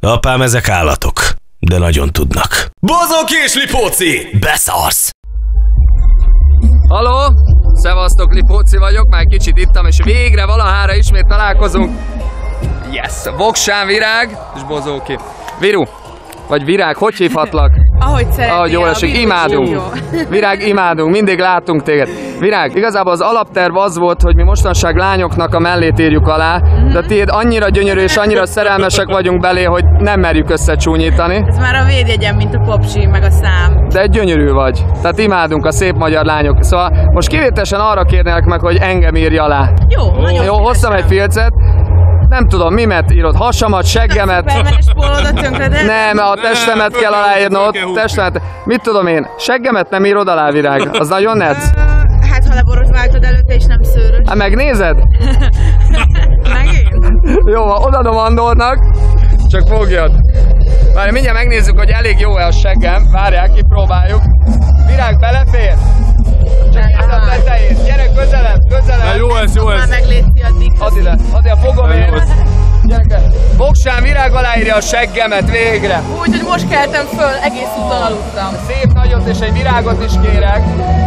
Apám, ezek állatok, de nagyon tudnak. Bozóki és Lipóci! Beszarsz! Halló! Szevasztok, Lipóci vagyok, már kicsit ittam, és végre valahára ismét találkozunk. Yes! Voksán, Virág és Bozóki. Viru, vagy Virág, hogy hívhatlak? Ahogy szeretnél. Ahogy jól esik, imádunk. Virág, imádunk, mindig látunk téged. Virág, igazából az alapterv az volt, hogy mi mostanság lányoknak a mellét írjuk alá, de tiéd annyira gyönyörű és annyira szerelmesek vagyunk belé, hogy nem merjük összecsúnyítani. Ez már a védjegyem, mint a popsi, meg a szám. De gyönyörű vagy. Tehát imádunk a szép magyar lányok. Szóval most kivételesen arra kérnélek meg, hogy engem írj alá. Jó, nagyon jó, hoztam egy filcet. Nem tudom, mimet írod, hasamat, seggemet. Nem, a testemet kell aláírnod. Testemet. Mit tudom én, seggemet nem írod alá, Virág? Az nagyon netsz. Hát ha leborotváltod előtte és nem szőrös. Hát megnézed? Megint? Jó, odaadom Andornak. Csak fogjad. Várj, mindjárt megnézzük, hogy elég jó-e a seggem. Várják, kipróbáljuk. Virág, belefér? Csak írd a tetejét. Gyere közelebb, közelebb. Jó ez, jó ez. Már meglétszi addig. Add ide, fogom én. Gyereke. Voksán, Virág aláírja a seggemet végre. Úgy, hogy most keltem föl, egész úton aludtam. Szép nagyot és egy virágot is kérek.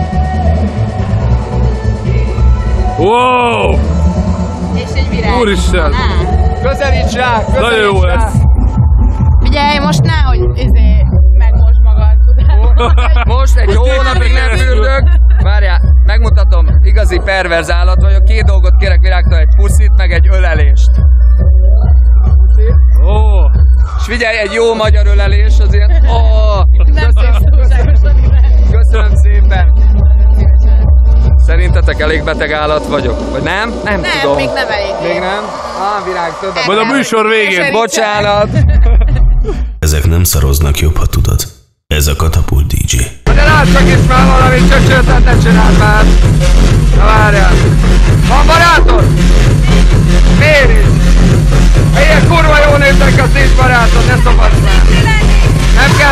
Wow! És egy virág. Úristen! Közelíts rá, Nagyon jó rá. ez. Figyelj, most nehogy megmosd magad. Most egy hónapig nem fürdök. Várjál, megmutatom, igazi perverz állat vagyok. 2 dolgot kérek Virágtól, egy puszit, meg egy ölelést. Puszit. Oh. És figyelj, egy jó magyar ölelés az ilyen. Köszönöm szépen. Szerintetek elég beteg állat vagyok? Vagy nem? Nem tudom. Még nem elég. Még nem? Virág, többet. Majd a műsor végén. Bocsánat. Ezek nem szaroznak, jobb, ha tudod. Ez a Katapult DJ. De látszak is már valamit, csöcsötet ne csináld már. Na várjál. Van barátod? Miért is? Ilyen kurva jó nőttek, az nincs barátod, ne szopass már. Nem kell